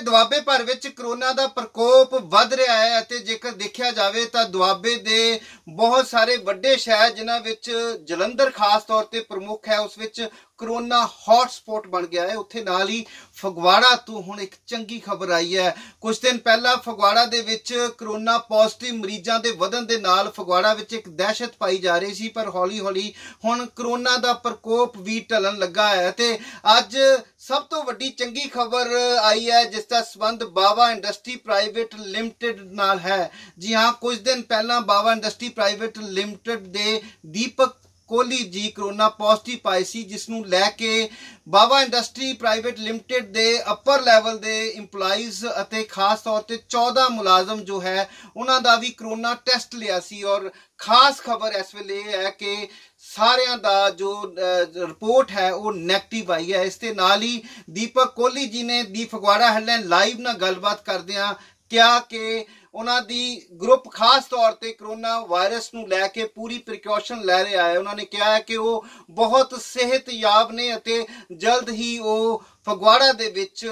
ਦੁਆਬੇ ਭਰ ਵਿੱਚ ਕਰੋਨਾ ਦਾ ਪ੍ਰਕੋਪ ਵੱਧ ਰਿਹਾ ਹੈ ਅਤੇ ਜੇਕਰ ਦੇਖਿਆ ਜਾਵੇ ਤਾਂ ਦੁਆਬੇ ਦੇ ਬਹੁਤ ਸਾਰੇ ਵੱਡੇ ਸ਼ਹਿਰ ਜਿਨ੍ਹਾਂ ਵਿੱਚ ਜਲੰਧਰ ਖਾਸ ਤੌਰ ਤੇ ਪ੍ਰਮੁੱਖ ਹੈ, ਉਸ ਵਿੱਚ ਕਰੋਨਾ ਹੌਟਸਪੌਟ ਬਣ ਗਿਆ ਹੈ। ਉੱਥੇ ਨਾਲ ਹੀ ਫਗਵਾੜਾ ਤੋਂ ਹੁਣ ਇੱਕ ਚੰਗੀ ਖਬਰ ਆਈ ਹੈ। ਕੁਝ ਦਿਨ ਪਹਿਲਾਂ ਫਗਵਾੜਾ ਦੇ ਵਿੱਚ ਕਰੋਨਾ ਪੋਜ਼ਿਟਿਵ ਮਰੀਜ਼ਾਂ ਦੇ ਵਧਣ ਦੇ ਨਾਲ ਫਗਵਾੜਾ ਵਿੱਚ ਇੱਕ ਦਹਿਸ਼ਤ ਪਾਈ ਜਾ ਰਹੀ ਸੀ, ਪਰ ਹੌਲੀ ਹੌਲੀ ਹੁਣ ਕਰੋਨਾ ਦਾ ਪ੍ਰਕੋਪ ਵੀ ਟਲਣ ਲੱਗਾ ਹੈ ਤੇ ਅੱਜ ਸਭ ਤੋਂ ਵੱਡੀ ਚੰਗੀ ਖਬਰ आई है जिसका संबंध बाबा इंडस्ट्री प्राइवेट लिमिटेड नाल है। जी हाँ, कुछ दिन पहला बाबा इंडस्ट्री प्राइवेट लिमिटेड दे दीपक कोहली जी कोरोना पॉजिटिव पाए सी, जिसनू लैके बाबा इंडस्ट्री प्राइवेट लिमिटेड दे अपर लैवल दे इंप्लॉइज अते खास तौर ते 14 मुलाजम जो है उन्हां दा भी कोरोना टेस्ट लिया सी। और खास खबर इस वेले है कि सारियां दा जो रिपोर्ट है वो नैगेटिव आई है। इस दे नाल ही दीपक कोहली जी ने दी फगवाड़ा हेडलाइन लाइव नाल गलबात करदियां क्या कि उन्हां दी ग्रुप खास तौर ते कोरोना वायरस नूं लैके पूरी प्रिकॉशन लै रहा है। उन्होंने कहा है कि वो बहुत सेहतयाब ने अते जल्द ही वो फगवाड़ा दे विच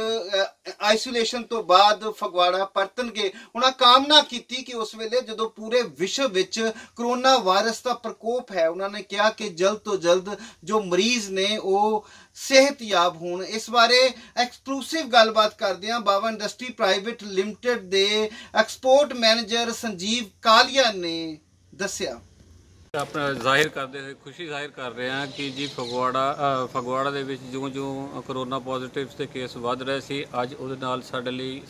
आइसोलेशन तो बाद फगवाड़ा परतणगे। उन्होंने कामना की कि उस वेले जो पूरे विश्व विच कोरोना वायरस का प्रकोप है, उन्होंने कहा कि जल्द तो जल्द जो मरीज ने वो सेहतयाब होण। इस बारे एक्सक्लूसिव गलबात करदे हां बाबा इंडस्ट्री प्राइवेट लिमिटेड दे एक्सपोर्ट मैनेजर संजीव कालिया ने दस्सिया। अपना जाहिर करते हुए खुशी जाहिर कर रहे हैं कि जी फगवाड़ा ਦੇ ਵਿੱਚ ਜਿਉਂ ਕਰੋਨਾ ਪੋਜ਼ਿਟਿਵ ਦੇ ਕੇਸ ਵੱਧ ਰਹੇ ਸੀ, ਅੱਜ ਉਹਦੇ ਨਾਲ ਸਾਡੇ ਲਈ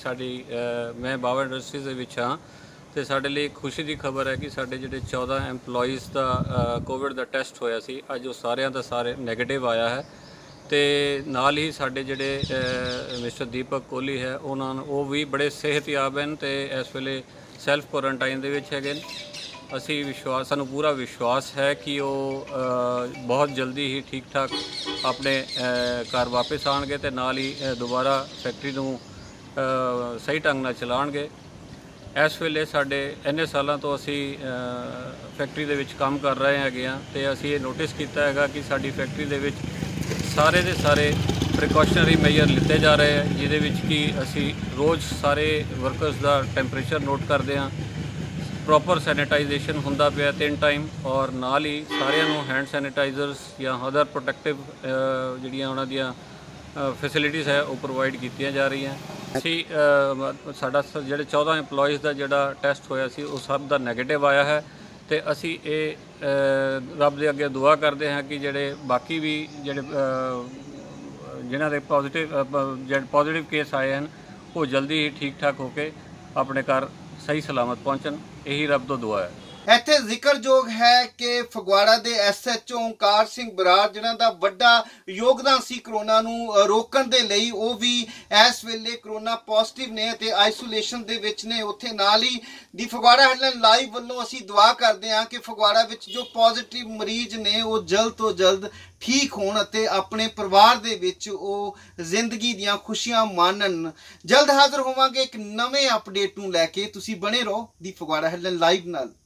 ਮੈਂ ਬਾਬਾ ਇੰਡਸਟਰੀਜ਼ ਦੇ ਵਿੱਚ ਹਾਂ ਤੇ ਸਾਡੇ ਲਈ ਖੁਸ਼ੀ ਦੀ ਖਬਰ ਹੈ ਕਿ ਸਾਡੇ ਜਿਹੜੇ 14 EMPLOYEES ਦਾ ਕੋਵਿਡ ਦਾ ਟੈਸਟ ਹੋਇਆ ਸੀ, ਅੱਜ ਉਹ ਸਾਰਿਆਂ ਦਾ ਸਾਰੇ ਨੈਗੇਟਿਵ ਆਇਆ ਹੈ ਤੇ ਨਾਲ ਹੀ ਸਾਡੇ ਜਿਹੜੇ ਮਿਸਟਰ ਦੀਪਕ ਕੋਹਲੀ ਹੈ ਉਹ ਵੀ ਬੜੇ ਸਿਹਤਯਾਬ ਹਨ ਤੇ ਇਸ ਵੇਲੇ ਸੈਲਫ ਕੁਆਰੰਟਾਈਨ ਦੇ ਵਿੱਚ ਹੈਗੇ। ਅਸੀਂ ਸਾਨੂੰ ਪੂਰਾ ਵਿਸ਼ਵਾਸ ਹੈ ਕਿ ਉਹ ਬਹੁਤ ਜਲਦੀ ਹੀ ਠੀਕ ਠਾਕ ਆਪਣੇ ਘਰ ਵਾਪਸ ਆਉਣਗੇ ਤੇ ਨਾਲ ਹੀ ਦੁਬਾਰਾ ਫੈਕਟਰੀ ਨੂੰ ਸਹੀ ਢੰਗ ਨਾਲ ਚਲਾਉਣਗੇ। ਇਸ ਵੇਲੇ ਸਾਡੇ ਇੰਨੇ ਸਾਲਾਂ ਤੋਂ ਅਸੀਂ ਫੈਕਟਰੀ ਦੇ ਵਿੱਚ ਕੰਮ ਕਰ ਰਹੇ ਹੈਗੇ ਹਾਂ ਤੇ ਅਸੀਂ ਇਹ ਨੋਟਿਸ ਕੀਤਾ ਹੈਗਾ ਕਿ ਸਾਡੀ ਫੈਕਟਰੀ ਦੇ ਵਿੱਚ ਸਾਰੇ ਦੇ ਸਾਰੇ ਪ੍ਰੀਕਾਸ਼ਨਰੀ ਮੈਜਰ ਲਿੱਤੇ ਜਾ ਰਹੇ ਹੈ, ਜਿਹਦੇ ਵਿੱਚ ਕਿ ਅਸੀਂ ਰੋਜ਼ ਸਾਰੇ ਵਰਕਰਸ ਦਾ ਟੈਂਪਰੇਚਰ ਨੋਟ ਕਰਦੇ ਹਾਂ, ਪ੍ਰੋਪਰ ਸੈਨੀਟਾਈਜੇਸ਼ਨ ਹੁੰਦਾ ਪਿਆ 3 ਟਾਈਮ ਔਰ ਨਾਲ ਹੀ ਸਾਰਿਆਂ ਨੂੰ ਹੈਂਡ ਸੈਨੀਟਾਈਜ਼ਰਸ ਜਾਂ ਅਦਰ ਪ੍ਰੋਟੈਕਟਿਵ ਜਿਹੜੀਆਂ ਉਹਨਾਂ ਦੀਆਂ ਫੈਸਿਲਿਟੀਜ਼ ਹੈ ਉਹ ਪ੍ਰੋਵਾਈਡ ਕੀਤੀਆਂ ਜਾ ਰਹੀਆਂ। ਅਸੀਂ ਸਾਡਾ ਜਿਹੜੇ 14 EMPLOYEES ਦਾ ਜਿਹੜਾ ਟੈਸਟ ਹੋਇਆ ਸੀ ਉਹ ਸਭ ਦਾ ਨੈਗੇਟਿਵ ਆਇਆ ਹੈ ਤੇ ਅਸੀਂ ਇਹ ਰੱਬ ਦੇ ਅੱਗੇ ਦੁਆ ਕਰਦੇ ਹਾਂ ਕਿ ਜਿਹੜੇ ਬਾਕੀ ਵੀ ਜਿਨ੍ਹਾਂ ਦੇ ਪੋਜ਼ਿਟਿਵ ਕੇਸ ਆਏ ਹਨ ਉਹ ਜਲਦੀ ਹੀ ਠੀਕ ਠਾਕ ਹੋ ਕੇ ਆਪਣੇ ਘਰ सही सलामत पहुँचन, यही रब तो दुआ है। ਇੱਥੇ ਜ਼ਿਕਰਯੋਗ ਹੈ ਕਿ ਫਗਵਾੜਾ ਦੇ SHO ਓਂਕਾਰ ਸਿੰਘ ਬਰਾੜ ਜਿਨ੍ਹਾਂ ਦਾ ਵੱਡਾ ਯੋਗਦਾਨ ਸੀ ਕਰੋਨਾ ਨੂੰ ਰੋਕਣ ਦੇ ਲਈ, ਉਹ ਵੀ ਇਸ ਵੇਲੇ ਕਰੋਨਾ ਪੋਜ਼ਿਟਿਵ ਨੇ ਤੇ ਆਈਸੋਲੇਸ਼ਨ ਦੇ ਵਿੱਚ ਨੇ। ਉੱਥੇ ਨਾਲ ਹੀ ਦੀ ਫਗਵਾੜਾ ਹੈਡਲਾਈਨ ਲਾਈਵ ਵੱਲੋਂ ਅਸੀਂ ਦੁਆ ਕਰਦੇ ਹਾਂ ਕਿ ਫਗਵਾੜਾ ਵਿੱਚ ਜੋ ਪੋਜ਼ਿਟਿਵ ਮਰੀਜ਼ ਨੇ ਉਹ ਜਲਦ ਤੋਂ ਜਲਦ ਠੀਕ ਹੋਣ ਅਤੇ ਆਪਣੇ ਪਰਿਵਾਰ ਦੇ ਵਿੱਚ ਉਹ ਜ਼ਿੰਦਗੀ ਦੀਆਂ ਖੁਸ਼ੀਆਂ ਮਾਣਨ। ਜਲਦ ਹਾਜ਼ਰ ਹੋਵਾਂਗੇ ਇੱਕ ਨਵੇਂ ਅਪਡੇਟ ਨੂੰ ਲੈ ਕੇ, ਤੁਸੀਂ ਬਣੇ ਰਹੋ ਦੀ ਫਗਵਾੜਾ ਹੈਡਲਾਈਨ ਲਾਈਵ ਨਾਲ।